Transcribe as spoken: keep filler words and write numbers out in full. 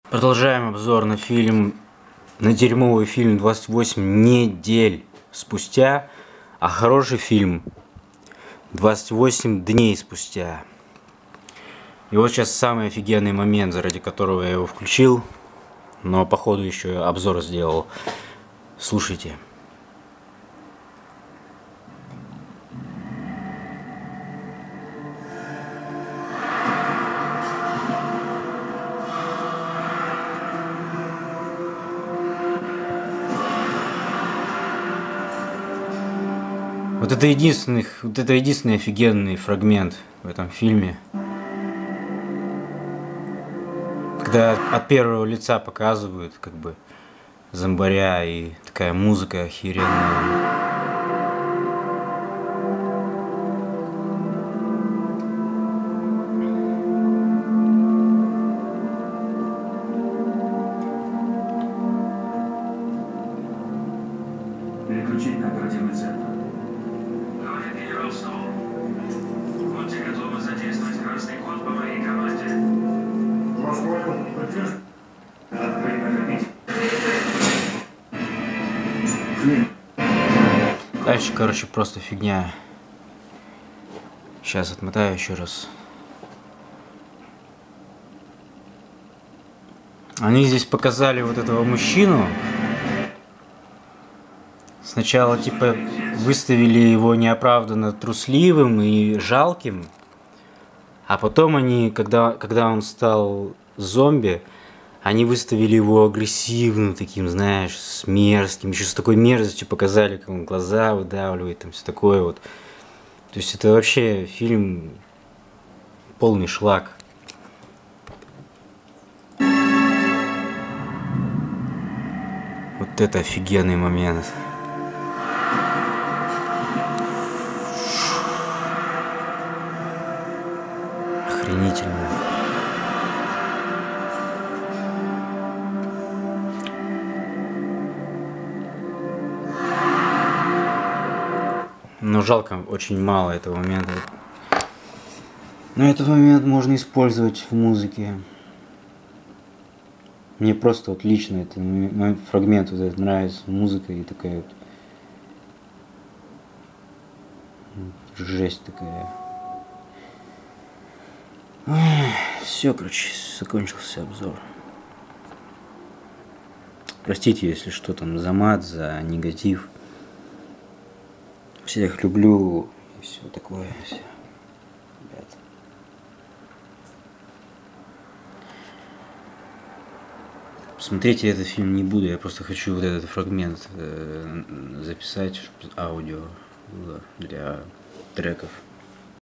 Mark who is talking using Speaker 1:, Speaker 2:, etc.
Speaker 1: Продолжаем обзор на фильм, на дерьмовый фильм двадцать восемь недель спустя, а хороший фильм двадцать восемь дней спустя. И вот сейчас самый офигенный момент, заради которого я его включил, но походу еще обзор сделал. Слушайте. Вот это единственный, вот это единственный офигенный фрагмент в этом фильме. Когда от первого лица показывают, как бы, зомбаря, и такая музыка охеренная.
Speaker 2: Переключить на оперативный центр.
Speaker 3: Говорит генерал Сноу. Будьте готовы задействовать красный код по моей команде.
Speaker 2: Возможно, подтвержден. Открыть накопитель. Флинн.
Speaker 1: Дальше, короче, просто фигня. Сейчас отмотаю еще раз. Они здесь показали вот этого мужчину. Сначала, типа, выставили его неоправданно трусливым и жалким, а потом они, когда, когда он стал зомби, они выставили его агрессивным таким, знаешь, с мерзким, еще с такой мерзостью показали, как он глаза выдавливает, там все такое вот. То есть это вообще фильм полный шлак. Вот это офигенный момент. Охренительно. Но жалко, очень мало этого момента. Но этот момент можно использовать в музыке. Мне просто вот лично этот фрагмент вот этот нравится, музыка и такая вот жесть такая. Все, короче, закончился обзор. Простите, если что там за мат, за негатив. Всех люблю и все такое. Все. Ребят. Смотрите этот фильм не буду, я просто хочу вот этот фрагмент э, записать, чтобы аудио было для треков.